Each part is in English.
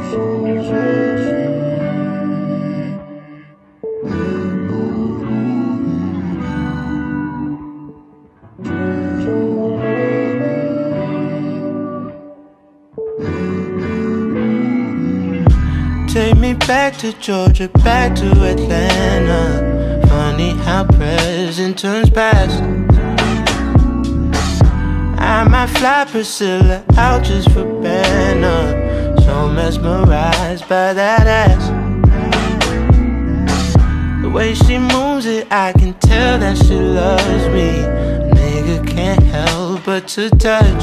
Take me back to Georgia, back to Atlanta. Funny how present turns past. I might fly Priscilla out just for banner. So mesmerized by that ass. The way she moves it, I can tell that she loves me. Nigga can't help but to touch.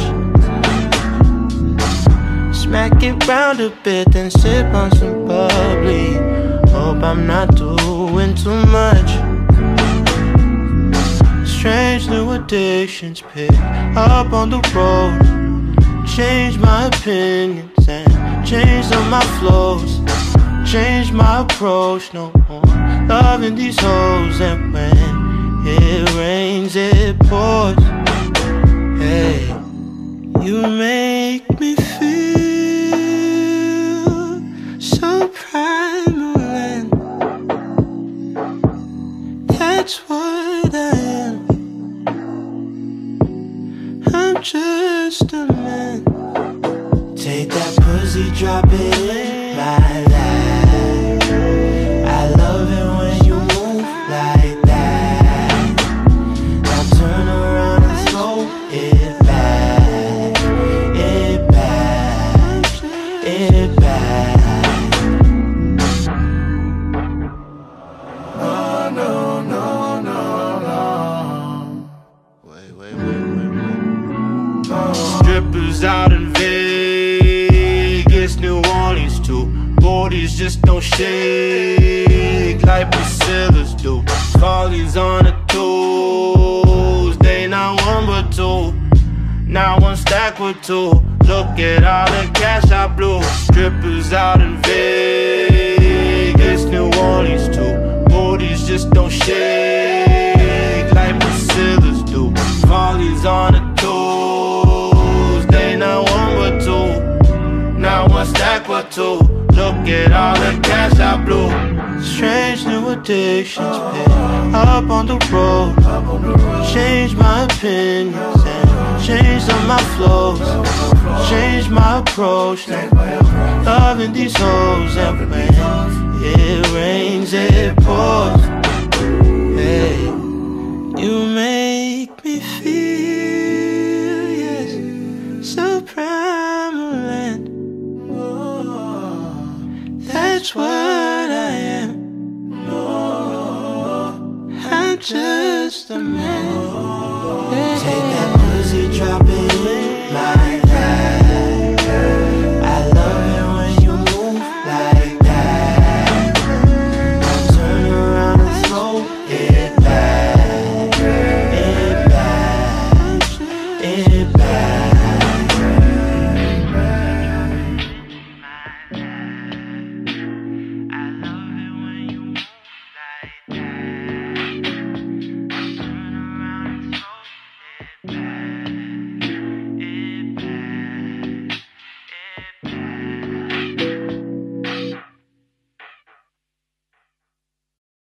Smack it round a bit, then sip on some bubbly. Hope I'm not doing too much. Strange new addictions pick up on the road. Change my opinions and change all my flows. Change my approach, no more loving these hoes. And when it rains, it pours. Hey, you make me feel so primal, and that's what I am. I'm just a man. Take that pussy, drop it in my life. I love it when you move like that. Now turn around and throw it back. It back, it back. Strippers out in Vegas, New Orleans too. Bodies just don't shake like Priscilla's do. Carly's on the toes, they not one but two. Now one stack with two. Look at all the cash I blew. Strippers out in Vegas, New Orleans too. Bodies just don't shake like Priscilla's do. Carly's on the toes, they not one but two. Now one stack but two. Look at all the cash I blew. Strange new addictions pick up on the road. Change my opinions and change all my flows. Change my approach, loving these hoes. And when it rains, it pours. Hey, you make me feel, yes, so primal, and that's what I am. I'm just a man.